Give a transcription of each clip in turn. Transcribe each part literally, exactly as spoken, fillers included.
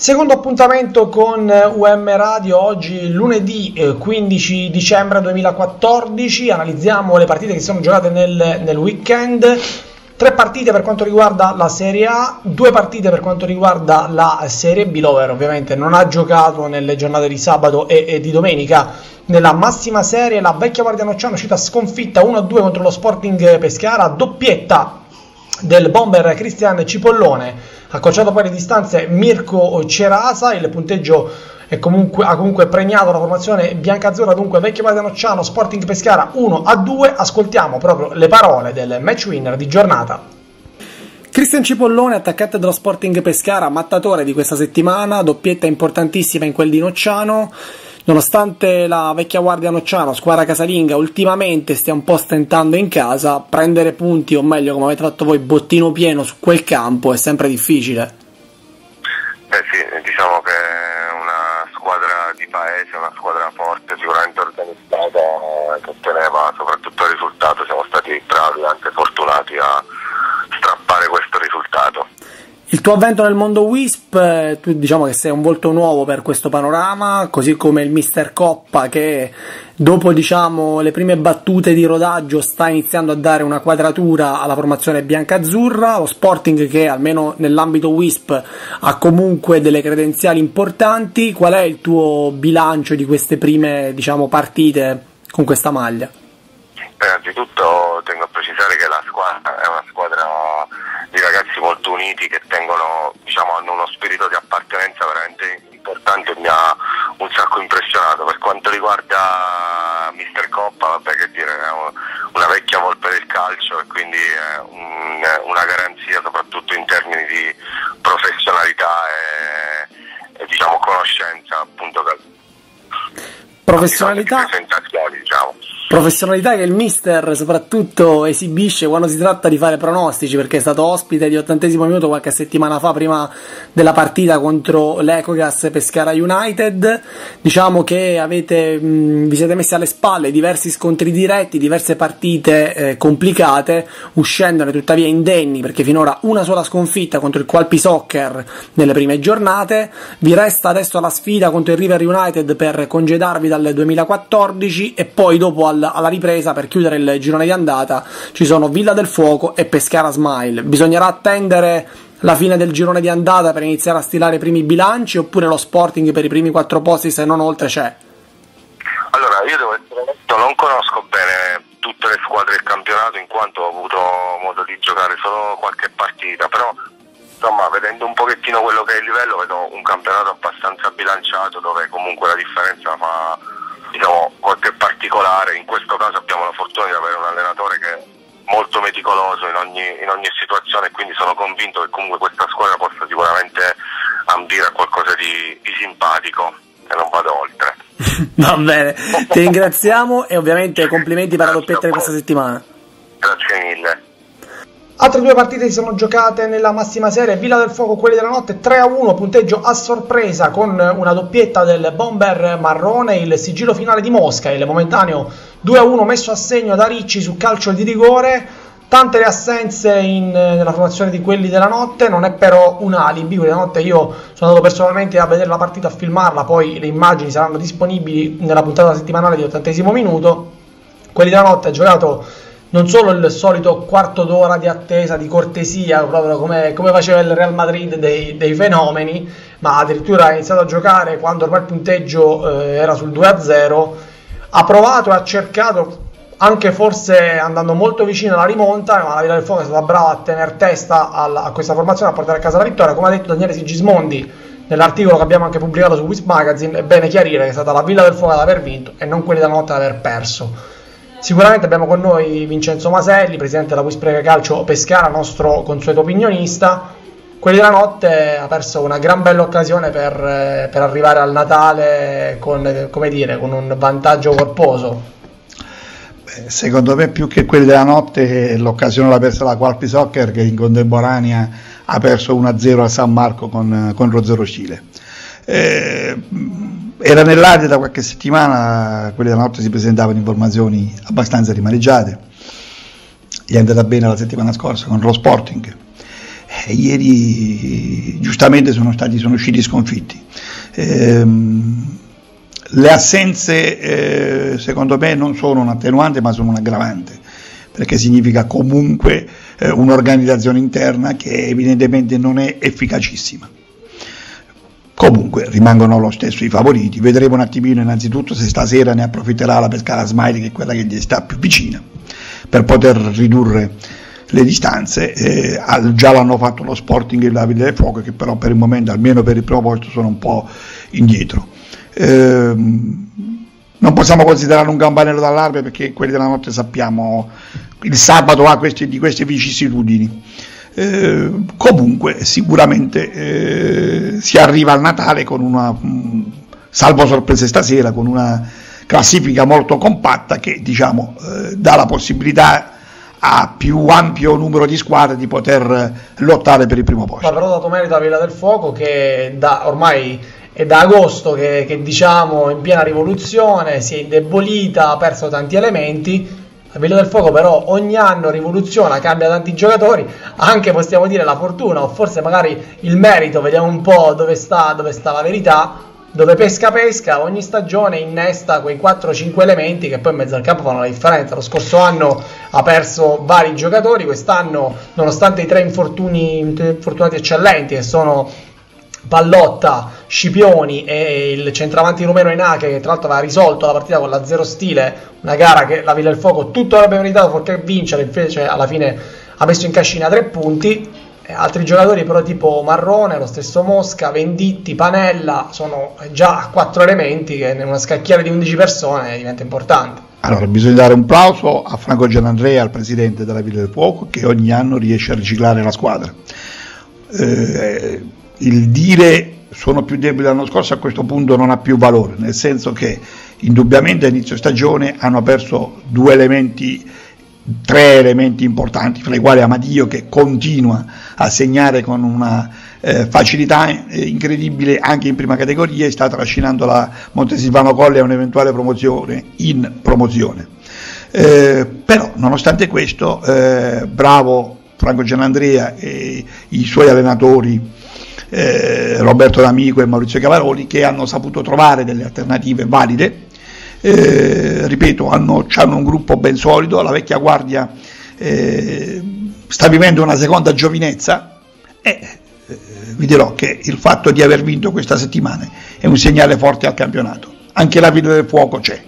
Secondo appuntamento con U M Radio, oggi lunedì eh, quindici dicembre duemilaquattordici, analizziamo le partite che si sono giocate nel, nel weekend. Tre partite per quanto riguarda la Serie A, due partite per quanto riguarda la Serie B. L'Over ovviamente non ha giocato nelle giornate di sabato e, e di domenica. Nella massima serie la Vecchia Guardia Nocciano è uscita sconfitta uno a due contro lo Sporting Pescara, doppietta del bomber Cristian Cipollone, accorciato poi le distanze Mirko Cerasa. Il punteggio è comunque, ha comunque premiato la formazione biancazzurra, dunque Vecchia Guardia Nocciano Sporting Pescara uno a due. Ascoltiamo proprio le parole del match winner di giornata. Cristian Cipollone, attaccante dello Sporting Pescara, mattatore di questa settimana, doppietta importantissima in quel di Nocciano. Nonostante la Vecchia Guardia Nocciano, squadra casalinga, ultimamente stia un po' stentando in casa, prendere punti, o meglio, come avete fatto voi, bottino pieno su quel campo è sempre difficile. Beh sì, diciamo che è una squadra di paese, una squadra forte, sicuramente organizzata, che otteneva soprattutto il risultato. Siamo stati bravi, anche fortunati a strappare questo risultato. Il tuo avvento nel mondo Wisp, tu diciamo che sei un volto nuovo per questo panorama, così come il mister Coppa che dopo diciamo le prime battute di rodaggio sta iniziando a dare una quadratura alla formazione biancazzurra, lo Sporting che almeno nell'ambito Wisp ha comunque delle credenziali importanti. Qual è il tuo bilancio di queste prime diciamo partite con questa maglia? Innanzitutto tengo a precisare che la squadra è una squadra di ragazzi molto uniti che tengono, diciamo, hanno uno spirito di appartenenza veramente importante e mi ha un sacco impressionato. Per quanto riguarda mister Coppa, vabbè, che dire, è una vecchia volpe del calcio e quindi è un, una garanzia soprattutto in termini di professionalità e, e diciamo conoscenza appunto del professionalità presentazioni, diciamo. Professionalità che il mister soprattutto esibisce quando si tratta di fare pronostici, perché è stato ospite di ottantesimo minuto qualche settimana fa prima della partita contro l'Ecogas Pescara United. Diciamo che avete mh, vi siete messi alle spalle diversi scontri diretti, diverse partite eh, complicate, uscendone tuttavia indenni, perché finora una sola sconfitta contro il Qualpi Soccer nelle prime giornate. Vi resta adesso la sfida contro il River United per congedarvi dal duemilaquattordici e poi dopo al alla ripresa per chiudere il girone di andata ci sono Villa del Fuoco e Pescara Smile. Bisognerà attendere la fine del girone di andata per iniziare a stilare i primi bilanci, oppure lo Sporting per i primi quattro posti se non oltre c'è? Allora, io devo essere onesto, non conosco bene tutte le squadre del campionato in quanto ho avuto modo di giocare solo qualche partita, però insomma vedendo un pochettino quello che è il livello vedo un campionato abbastanza bilanciato dove comunque la differenza fa diciamo qualche particolare. In questo caso abbiamo la fortuna di avere un allenatore che è molto meticoloso in ogni, in ogni situazione, e quindi sono convinto che comunque questa squadra possa sicuramente ambire a qualcosa di, di simpatico e non vado oltre. Va bene, ti ringraziamo e ovviamente complimenti per la doppietta di questa settimana. Grazie mille. Altre due partite si sono giocate nella massima serie. Villa del Fuoco, quelli della notte, tre a uno, punteggio a sorpresa con una doppietta del bomber marrone. Il sigillo finale di Mosca, il momentaneo due a uno messo a segno da Ricci su calcio di rigore. Tante le assenze in, nella formazione di quelli della notte, non è però un alibi. Quelli della notte, io sono andato personalmente a vedere la partita, a filmarla, poi le immagini saranno disponibili nella puntata settimanale di ottantesimo minuto. Quelli della notte ha giocato non solo il solito quarto d'ora di attesa, di cortesia, proprio come, come faceva il Real Madrid dei, dei fenomeni, ma addirittura ha iniziato a giocare quando ormai il punteggio eh, era sul due a zero. Ha provato e ha cercato, anche forse andando molto vicino alla rimonta, ma la Villa del Fuoco è stata brava a tenere testa alla, a questa formazione, a portare a casa la vittoria. Come ha detto Daniele Sigismondi nell'articolo che abbiamo anche pubblicato su Wisp Magazine, è bene chiarire che è stata la Villa del Fuoco ad aver vinto e non quelli della notte ad aver perso. Sicuramente abbiamo con noi Vincenzo Maselli, presidente della Wisp Calcio Pescara, nostro consueto opinionista. Quelli della notte ha perso una gran bella occasione per, per arrivare al Natale con, come dire, con un vantaggio corposo. Beh, secondo me più che quelli della notte l'occasione l'ha persa la Qualpi Soccer, che in contemporanea ha perso uno a zero a San Marco con, con Rozzero Cile. Eh, era nell'aria da qualche settimana, quelli della notte si presentavano informazioni abbastanza rimaneggiate. Gli è andata bene la settimana scorsa con lo Sporting, eh, ieri giustamente sono stati sono usciti sconfitti. Ehm, le assenze eh, secondo me non sono un attenuante ma sono un aggravante, perché significa comunque eh, un'organizzazione interna che evidentemente non è efficacissima. Comunque rimangono lo stesso i favoriti. Vedremo un attimino innanzitutto se stasera ne approfitterà la Pescara Smiley, che è quella che gli sta più vicina, per poter ridurre le distanze. Eh, già l'hanno fatto lo Sporting e la Villa del Fuoco, che però per il momento, almeno per il primo posto, sono un po' indietro. Eh, non possiamo considerare un campanello d'allarme, perché quelli della notte sappiamo il sabato ha questi, di queste vicissitudini. Eh, comunque sicuramente eh, si arriva al Natale con una, mh, salvo sorprese stasera, con una classifica molto compatta che, diciamo, eh, dà la possibilità a più ampio numero di squadre di poter lottare per il primo posto. Ma però dato merito a Villa del Fuoco, che da, ormai è da agosto che, che diciamo in piena rivoluzione, si è indebolita, ha perso tanti elementi. La Villa del Fuoco però ogni anno rivoluziona, cambia tanti giocatori, anche possiamo dire la fortuna o forse magari il merito, vediamo un po' dove sta, dove sta la verità. Dove pesca pesca, ogni stagione innesta quei quattro cinque elementi che poi in mezzo al campo fanno la differenza. Lo scorso anno ha perso vari giocatori, quest'anno nonostante i tre infortuni, infortunati eccellenti che sono Pallotta, Scipioni e il centravanti rumeno Enache, che tra l'altro aveva risolto la partita con la zero stile, una gara che la Villa del Fuoco tutto avrebbe meritato fuorché vincere, invece alla fine ha messo in cascina tre punti. E altri giocatori però tipo Marrone, lo stesso Mosca, Venditti, Panella sono già quattro elementi che in una scacchiera di undici persone diventa importante. Allora bisogna dare un plauso a Franco Gianandrea, il presidente della Villa del Fuoco, che ogni anno riesce a riciclare la squadra. Eh, il dire sono più deboli dell'anno scorso a questo punto non ha più valore, nel senso che indubbiamente a inizio stagione hanno perso due elementi, tre elementi importanti, fra i quali Amadio, che continua a segnare con una eh, facilità eh, incredibile anche in prima categoria, e sta trascinando la Montesilvano Colle a un'eventuale promozione in promozione. Eh, però nonostante questo eh, bravo Franco Gianandrea e i suoi allenatori eh, Roberto D'Amico e Maurizio Cavaroli, che hanno saputo trovare delle alternative valide. Eh, ripeto, hanno, hanno un gruppo ben solido, la vecchia guardia eh, sta vivendo una seconda giovinezza e eh, vi dirò che il fatto di aver vinto questa settimana è un segnale forte al campionato. Anche la Villa del Fuoco c'è,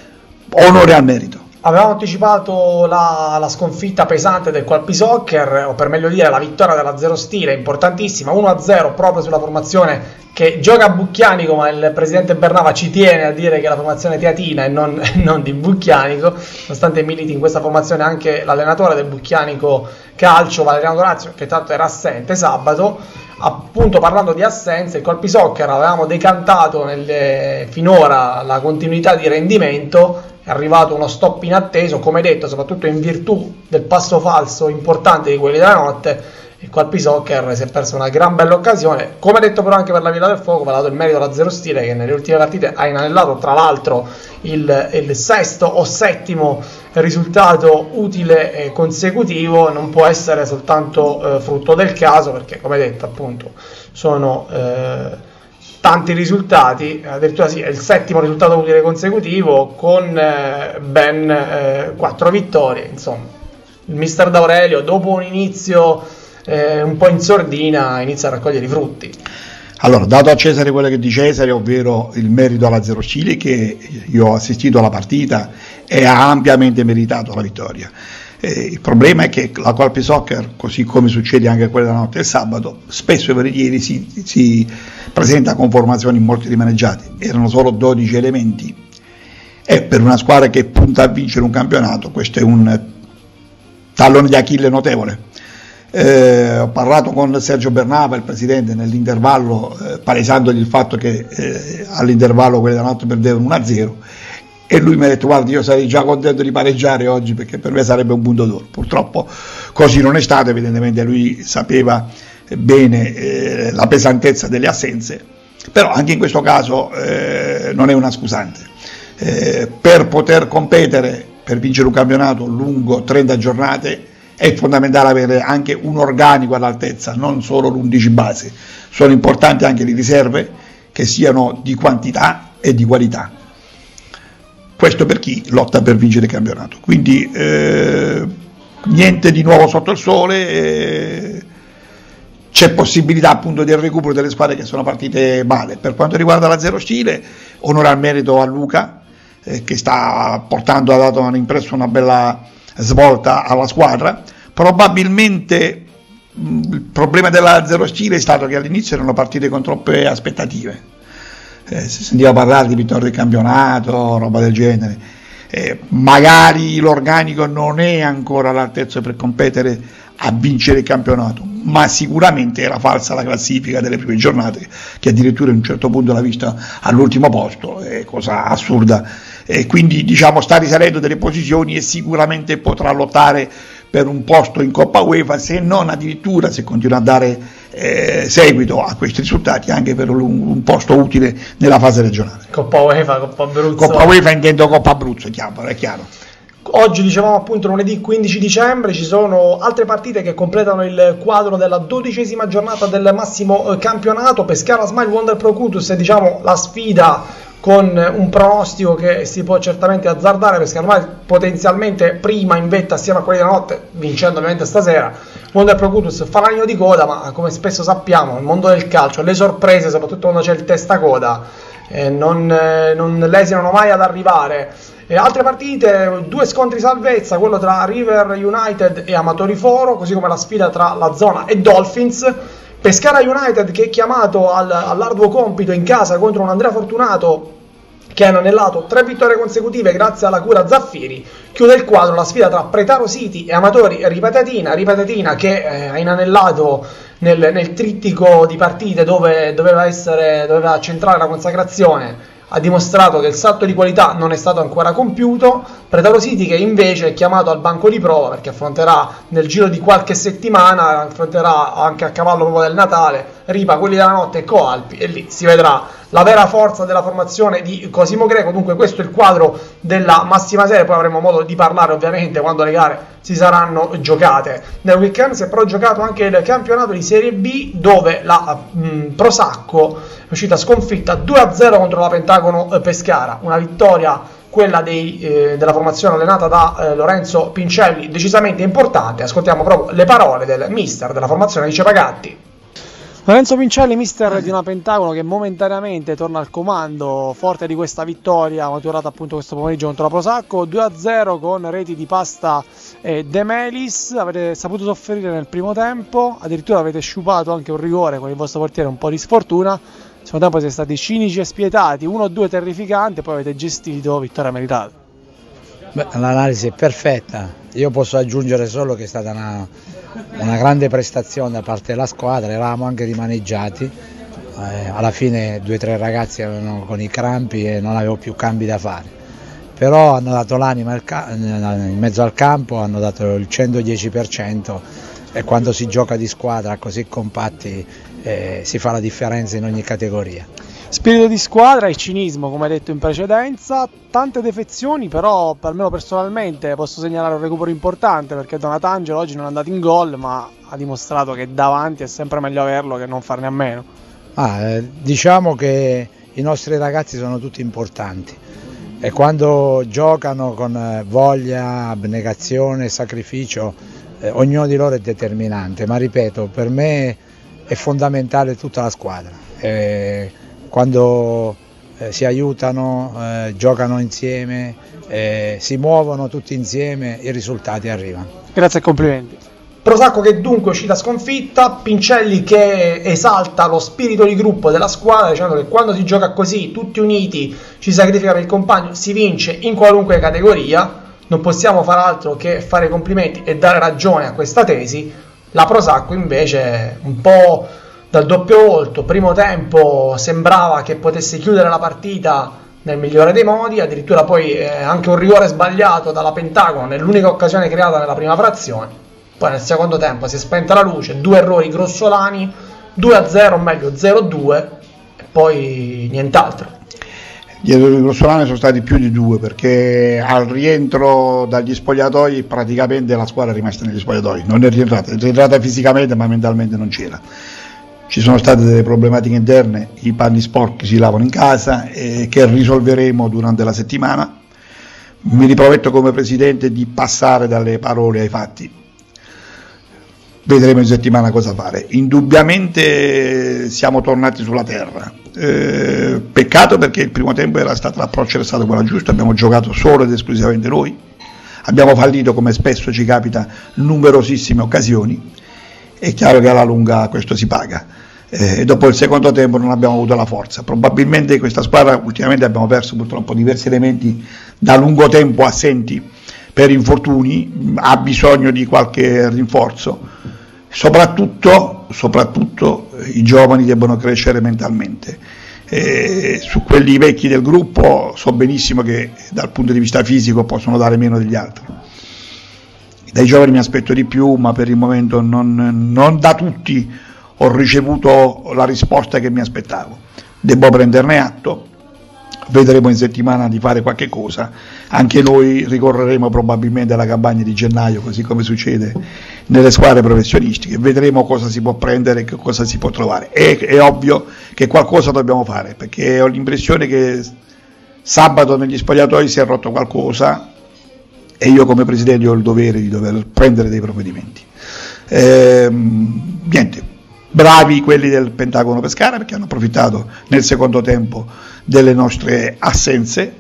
onore al merito. Avevamo anticipato la, la sconfitta pesante del Qualpi Soccer, o per meglio dire la vittoria della Zero Stile, importantissima, uno a zero proprio sulla formazione che gioca a Bucchianico, ma il presidente Bernava ci tiene a dire che è la formazione teatina e non, non di Bucchianico, nonostante militi in questa formazione anche l'allenatore del Bucchianico Calcio, Valeriano Dorazio, che tanto era assente sabato. Appunto, parlando di assenze, il Qualpi Soccer avevamo decantato nelle, finora la continuità di rendimento, è arrivato uno stop inatteso, come detto, soprattutto in virtù del passo falso importante di quelli della notte. Il Qualpi Soccer si è perso una gran bella occasione, come detto però anche per la Villa del Fuoco, va dato il merito alla Zero Stile, che nelle ultime partite ha inanellato tra l'altro il, il sesto o settimo risultato utile e consecutivo. Non può essere soltanto eh, frutto del caso, perché come detto appunto sono eh, tanti risultati, addirittura sì, è il settimo risultato utile consecutivo con eh, ben eh, quattro vittorie. Insomma, il mister D'Aurelio dopo un inizio Eh, un po' in sordina inizia a raccogliere i frutti. Allora, dato a Cesare quello che di Cesare, ovvero il merito alla Zero Stile, che io ho assistito alla partita e ha ampiamente meritato la vittoria. Eh, il problema è che la Qualpi Soccer, così come succede anche quella della notte del sabato, spesso e volentieri si, si presenta con formazioni molto rimaneggiate. Erano solo dodici elementi e per una squadra che punta a vincere un campionato questo è un tallone di Achille notevole. Eh, ho parlato con Sergio Bernava, il presidente, nell'intervallo, eh, palesandogli il fatto che eh, all'intervallo quelli della notte perdevano uno a zero, e lui mi ha detto: guardi, io sarei già contento di pareggiare oggi, perché per me sarebbe un punto d'oro. Purtroppo così non è stato, evidentemente lui sapeva bene eh, la pesantezza delle assenze, però anche in questo caso eh, non è una scusante. Eh, per poter competere, per vincere un campionato lungo trenta giornate, è fondamentale avere anche un organico all'altezza, non solo l'undici base, sono importanti anche le riserve che siano di quantità e di qualità. Questo per chi lotta per vincere il campionato, quindi eh, niente di nuovo sotto il sole, eh, c'è possibilità appunto del recupero delle squadre che sono partite male. Per quanto riguarda la Zero Stile, onore al merito a Luca, eh, che sta portando, ha dato impresso una bella svolta alla squadra. Probabilmente mh, il problema della Zero Stile è stato che all'inizio erano partite con troppe aspettative, eh, si sentiva parlare di vittoria del campionato, roba del genere, eh, magari l'organico non è ancora all'altezza per competere a vincere il campionato, ma sicuramente era falsa la classifica delle prime giornate, che addirittura a un certo punto l'ha vista all'ultimo posto, è cosa assurda, e quindi diciamo sta risalendo delle posizioni e sicuramente potrà lottare per un posto in Coppa UEFA, se non addirittura, se continua a dare eh, seguito a questi risultati, anche per un, un posto utile nella fase regionale. Coppa UEFA, Coppa Abruzzo. Coppa UEFA intendo Coppa Abruzzo, è chiaro, è chiaro. Oggi, dicevamo appunto lunedì quindici dicembre, ci sono altre partite che completano il quadro della dodicesima giornata del massimo campionato. Pescara Smile Wonder Pro Cutus è diciamo la sfida con un pronostico che si può certamente azzardare. Pescara Smile potenzialmente prima in vetta assieme a quelli della notte, vincendo ovviamente stasera. Wonder Pro Cutus fa l'anino di coda, ma come spesso sappiamo nel mondo del calcio le sorprese, soprattutto quando c'è il testacoda, eh, non, eh, non lesinano mai ad arrivare. E altre partite, due scontri salvezza, quello tra River United e Amatori Foro, così come la sfida tra la Zona e Dolphins. Pescara United che è chiamato al, all'arduo compito in casa contro un Andrea Fortunato che ha inanellato tre vittorie consecutive grazie alla cura Zaffiri. Chiude il quadro la sfida tra Pretaro City e Amatori Ripatatina, Ripatatina che eh, ha inanellato nel, nel trittico di partite dove doveva, essere, doveva centrare la consacrazione. Ha dimostrato che il salto di qualità non è stato ancora compiuto. Pretaro City che invece è chiamato al banco di prova perché affronterà nel giro di qualche settimana, affronterà anche a cavallo proprio del Natale, Ripa, quelli della notte e Coalpi, e lì si vedrà la vera forza della formazione di Cosimo Greco. Dunque questo è il quadro della massima serie, poi avremo modo di parlare ovviamente quando le gare si saranno giocate. Nel weekend si è però giocato anche il campionato di Serie B, dove la mh, Prosacco è uscita sconfitta due a zero contro la Pentagono eh, Pescara, una vittoria quella dei, eh, della formazione allenata da eh, Lorenzo Pincelli decisamente importante. Ascoltiamo proprio le parole del mister della formazione di Cepagatti. Lorenzo Pincelli, mister di una Pentagono che momentaneamente torna al comando, forte di questa vittoria maturata appunto questo pomeriggio contro la Prosacco, due a zero con reti di Pasta e De Melis. Avete saputo soffrire nel primo tempo, addirittura avete sciupato anche un rigore con il vostro portiere, un po' di sfortuna. Nel secondo tempo siete stati cinici e spietati, uno due terrificante, poi avete gestito, vittoria meritata. Beh, l'analisi è perfetta, io posso aggiungere solo che è stata una, una grande prestazione da parte della squadra, eravamo anche rimaneggiati, eh, alla fine due o tre ragazzi avevano con i crampi e non avevo più cambi da fare, però hanno dato l'anima in mezzo al campo, hanno dato il centodieci per cento e quando si gioca di squadra così compatti eh, si fa la differenza in ogni categoria. Spirito di squadra e cinismo, come detto in precedenza, tante defezioni, però almeno personalmente posso segnalare un recupero importante perché Donatangelo oggi non è andato in gol, ma ha dimostrato che davanti è sempre meglio averlo che non farne a meno. Ah, eh, diciamo che i nostri ragazzi sono tutti importanti e quando giocano con voglia, abnegazione, sacrificio, eh, ognuno di loro è determinante, ma ripeto, per me è fondamentale tutta la squadra. Eh, quando eh, si aiutano, eh, giocano insieme, eh, si muovono tutti insieme, i risultati arrivano. Grazie e complimenti. Prosacco che dunque è uscita sconfitta, Pincelli che esalta lo spirito di gruppo della squadra dicendo che quando si gioca così, tutti uniti, ci sacrifica per il compagno, si vince in qualunque categoria. Non possiamo far altro che fare complimenti e dare ragione a questa tesi. La Prosacco invece un po' dal doppio volto, primo tempo sembrava che potesse chiudere la partita nel migliore dei modi, addirittura poi eh, anche un rigore sbagliato dalla Pentagono nell'unica occasione creata nella prima frazione, poi nel secondo tempo si è spenta la luce, due errori grossolani, due a zero, o meglio zero a due e poi nient'altro. Gli errori grossolani sono stati più di due, perché al rientro dagli spogliatoi praticamente la squadra è rimasta negli spogliatoi, non è rientrata, è rientrata fisicamente ma mentalmente non c'era. Ci sono state delle problematiche interne, i panni sporchi si lavano in casa, eh, che risolveremo durante la settimana. Mi riprometto come presidente di passare dalle parole ai fatti. Vedremo in settimana cosa fare. Indubbiamente siamo tornati sulla terra. Eh, peccato, perché il primo tempo era stato, l'approccio era stato quello giusto, abbiamo giocato solo ed esclusivamente noi, abbiamo fallito come spesso ci capita numerosissime occasioni. È chiaro che alla lunga questo si paga. Eh, dopo il secondo tempo non abbiamo avuto la forza. Probabilmente questa squadra ultimamente abbiamo perso purtroppo diversi elementi da lungo tempo assenti per infortuni, ha bisogno di qualche rinforzo. Soprattutto, soprattutto i giovani debbono crescere mentalmente. Eh, su quelli vecchi del gruppo so benissimo che dal punto di vista fisico possono dare meno degli altri. Dai giovani mi aspetto di più, ma per il momento non, non da tutti ho ricevuto la risposta che mi aspettavo. Devo prenderne atto, vedremo in settimana di fare qualche cosa. Anche noi ricorreremo probabilmente alla campagna di gennaio, così come succede nelle squadre professionistiche, vedremo cosa si può prendere e che cosa si può trovare. È, è ovvio che qualcosa dobbiamo fare, perché ho l'impressione che sabato negli spogliatoi si è rotto qualcosa e io come presidente ho il dovere di dover prendere dei provvedimenti. Ehm, niente, bravi quelli del Pentagono Pescara, perché hanno approfittato nel secondo tempo delle nostre assenze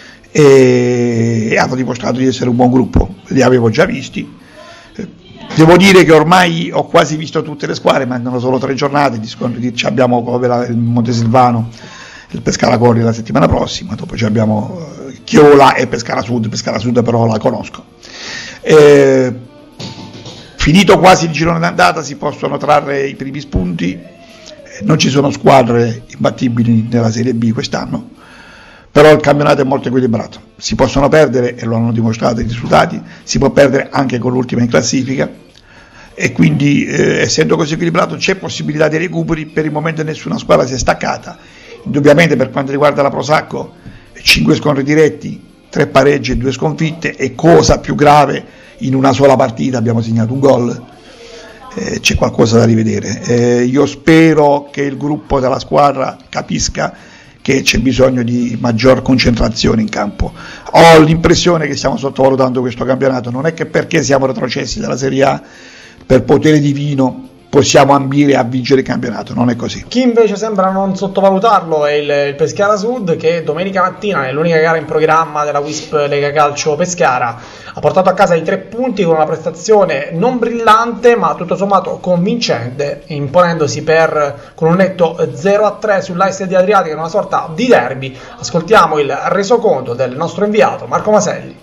e, e hanno dimostrato di essere un buon gruppo. Li avevo già visti. Devo dire che ormai ho quasi visto tutte le squadre, mancano solo tre giornate, abbiamo il Montesilvano, il Pescara Colli la settimana prossima, dopo abbiamo Chiola e Pescara Sud. Pescara Sud però la conosco. Eh, finito quasi il girone d'andata si possono trarre i primi spunti, non ci sono squadre imbattibili nella Serie B quest'anno, però il campionato è molto equilibrato, si possono perdere e lo hanno dimostrato i risultati, si può perdere anche con l'ultima in classifica e quindi eh, essendo così equilibrato c'è possibilità di recuperi. Per il momento nessuna squadra si è staccata. Indubbiamente per quanto riguarda la Prosacco, cinque scontri diretti, tre pareggi e due sconfitte, e cosa più grave, in una sola partita abbiamo segnato un gol. Eh, c'è qualcosa da rivedere. Eh, io spero che il gruppo della squadra capisca che c'è bisogno di maggior concentrazione in campo. Ho l'impressione che stiamo sottovalutando questo campionato, non è che perché siamo retrocessi dalla Serie A per potere divino possiamo ambire a vincere il campionato, non è così. Chi invece sembra non sottovalutarlo è il, il Pescara Sud, che domenica mattina nell'unica gara in programma della W I S P Lega Calcio Pescara ha portato a casa i tre punti con una prestazione non brillante ma tutto sommato convincente, imponendosi per, con un netto zero a tre sull'Aiste di Adriatica in una sorta di derby. Ascoltiamo il resoconto del nostro inviato Marco Maselli.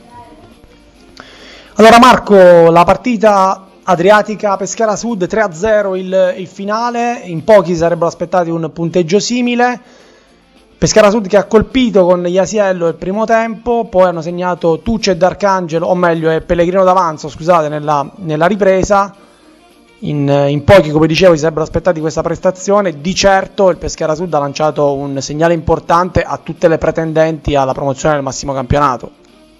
Allora Marco, la partita Adriatica Pescara Sud tre a zero il, il finale, in pochi sarebbero aspettati un punteggio simile. Pescara Sud che ha colpito con Jasiello il primo tempo, poi hanno segnato Tucci e D'Arcangelo, o meglio è Pellegrino d'Avanzo, scusate, nella, nella ripresa. In, in pochi, come dicevo, si sarebbero aspettati questa prestazione. Di certo il Pescara Sud ha lanciato un segnale importante a tutte le pretendenti alla promozione del massimo campionato.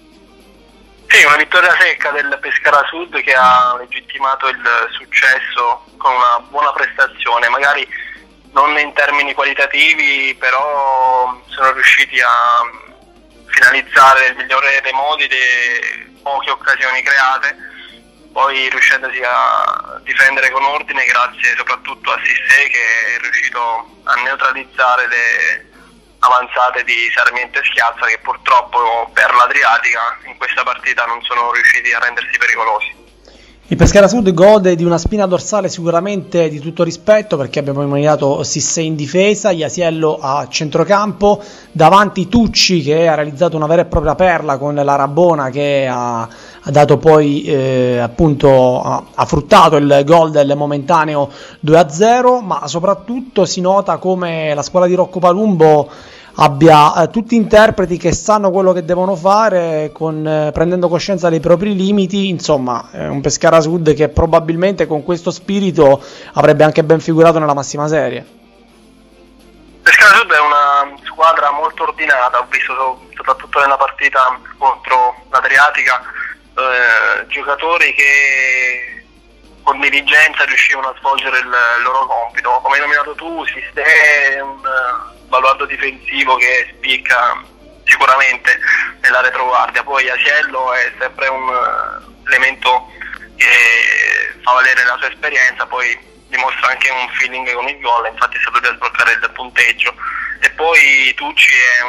Sì, una vittoria secca del Pescara Sud che ha legittimato il successo con una buona prestazione, magari non in termini qualitativi, però sono riusciti a finalizzare nel migliore dei modi le poche occasioni create, poi riuscendosi a difendere con ordine grazie soprattutto a Sissé, che è riuscito a neutralizzare le avanzate di Sarmiento e Schiazza, che purtroppo per l'Adriatica in questa partita non sono riusciti a rendersi pericolosi. Il Pescara Sud gode di una spina dorsale sicuramente di tutto rispetto, perché abbiamo immaginato Sissé in difesa, Jasiello a centrocampo, davanti Tucci che ha realizzato una vera e propria perla con la Rabona, che ha, ha dato poi eh, appunto ha, ha fruttato il gol del momentaneo due a zero, ma soprattutto si nota come la squadra di Rocco Palumbo abbia eh, tutti interpreti che sanno quello che devono fare, con, eh, prendendo coscienza dei propri limiti. Insomma, è un Pescara Sud che probabilmente con questo spirito avrebbe anche ben figurato nella massima serie. Pescara Sud è una squadra molto ordinata, ho visto soprattutto nella partita contro l'Adriatica eh, giocatori che con diligenza riuscivano a svolgere il, il loro compito. Come hai nominato tu, Sistè è un uh, baluardo difensivo che spicca sicuramente nella retroguardia, poi Asiello è sempre un uh, elemento che fa valere la sua esperienza, poi dimostra anche un feeling con il gol, infatti è stato lì a sbloccare il punteggio. E poi Tucci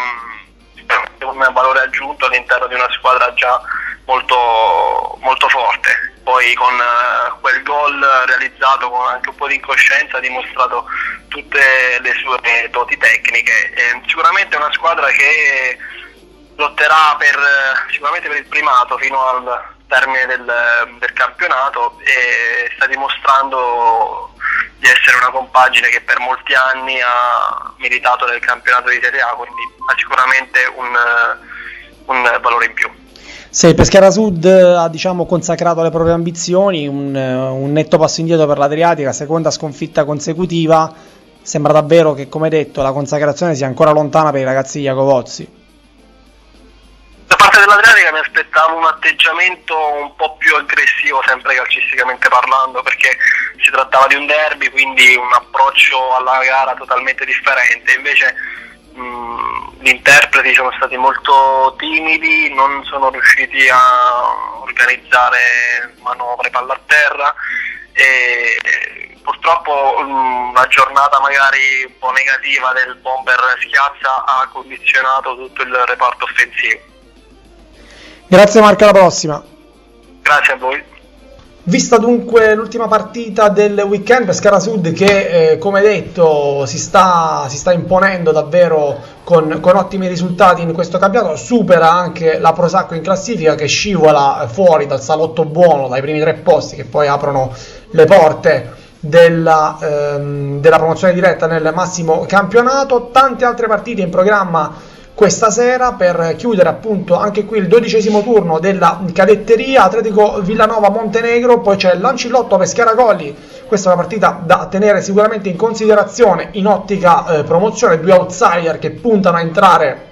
è un, un valore aggiunto all'interno di una squadra già molto, molto forte. Poi con uh, quel gol realizzato con anche un po' di incoscienza ha dimostrato tutte le sue doti tecniche. E sicuramente è una squadra che lotterà per, sicuramente per il primato fino al termine del, del campionato, e sta dimostrando di essere una compagine che per molti anni ha militato nel campionato di Serie A, quindi ha sicuramente un, un valore in più. Se il Pescara Sud ha, diciamo, consacrato le proprie ambizioni, un, un netto passo indietro per l'Adriatica, seconda sconfitta consecutiva, sembra davvero che, come detto, la consacrazione sia ancora lontana per i ragazzi di Iacovozzi. Da parte dell'Adriatica mi aspettavo un atteggiamento un po' più aggressivo, sempre calcisticamente parlando, perché si trattava di un derby, quindi un approccio alla gara totalmente differente. Invece mh, gli interpreti sono stati molto timidi, non sono riusciti a organizzare manovre palla a terra, e purtroppo mh, una giornata magari un po' negativa del bomber Schiazza ha condizionato tutto il reparto offensivo. Grazie Marco, alla prossima. Grazie a voi. Vista dunque l'ultima partita del weekend, Pescara Sud che eh, come detto si sta, si sta imponendo davvero con, con ottimi risultati in questo campionato, supera anche la Prosacco in classifica che scivola fuori dal salotto buono, dai primi tre posti che poi aprono le porte della, ehm, della promozione diretta nel massimo campionato. Tante altre partite in programma questa sera per chiudere appunto anche qui il dodicesimo turno della cadetteria. Atletico Villanova Montenegro, poi c'è l'Ancillotto Pescara Colli. Questa è una partita da tenere sicuramente in considerazione in ottica eh, promozione, due outsider che puntano a entrare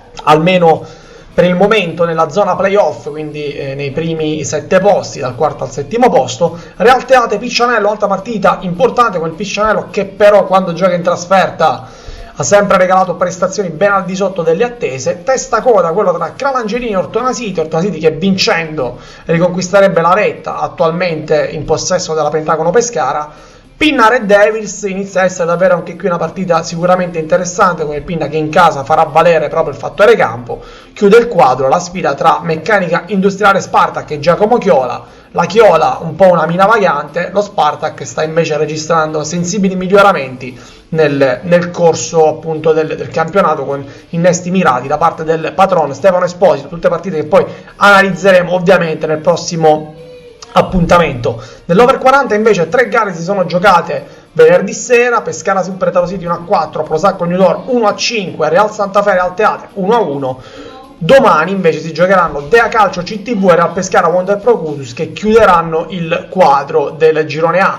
almeno per il momento nella zona playoff, quindi eh, nei primi sette posti, dal quarto al settimo posto. Realteate Piccianello, altra partita importante con il Piccianello che però quando gioca in trasferta ha sempre regalato prestazioni ben al di sotto delle attese. Testa coda quello tra Calangerini e Ortona City, Ortona City che vincendo riconquisterebbe la retta, attualmente in possesso della Pentagono Pescara. Pinna Red Devils inizia a essere davvero anche qui una partita sicuramente interessante, con il Pinna che in casa farà valere proprio il fattore campo. Chiude il quadro la sfida tra Meccanica Industriale Spartak e Giacomo Chiola. La Chiola un po' una mina vagante, lo Spartak sta invece registrando sensibili miglioramenti nel, nel corso appunto del, del campionato, con innesti mirati da parte del patron Stefano Esposito, tutte partite che poi analizzeremo ovviamente nel prossimo appuntamento. Nell'over quaranta invece tre gare si sono giocate venerdì sera: Pescara Sud Pretaro City uno a quattro, Prosacco Newdor uno a cinque, Real Santa Fe Real Teate uno a uno. Domani invece si giocheranno Dea Calcio C T V e Real Pescara Wonder Pro Cudus che chiuderanno il quadro del girone A.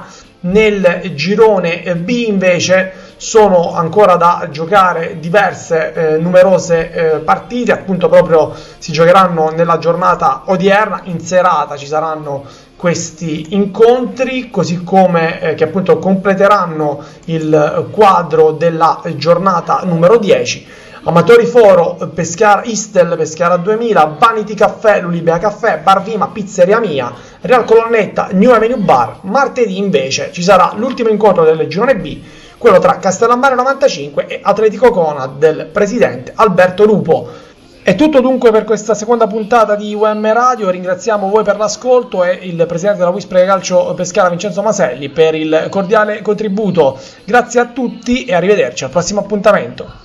Nel girone B invece sono ancora da giocare diverse eh, numerose eh, partite, appunto proprio si giocheranno nella giornata odierna, in serata ci saranno questi incontri, così come eh, che appunto completeranno il quadro della giornata numero dieci. Amatori Foro, Pescara, Istel, Pescara duemila, Vanity Caffè, Lulibea Caffè, Bar Vima, Pizzeria Mia, Real Colonnetta, New Avenue Bar. Martedì invece ci sarà l'ultimo incontro del girone B, quello tra Castellammare novantacinque e Atletico Conad del presidente Alberto Lupo. È tutto dunque per questa seconda puntata di U M Radio, ringraziamo voi per l'ascolto e il presidente della Wispre Calcio Pescara Vincenzo Maselli per il cordiale contributo. Grazie a tutti e arrivederci al prossimo appuntamento.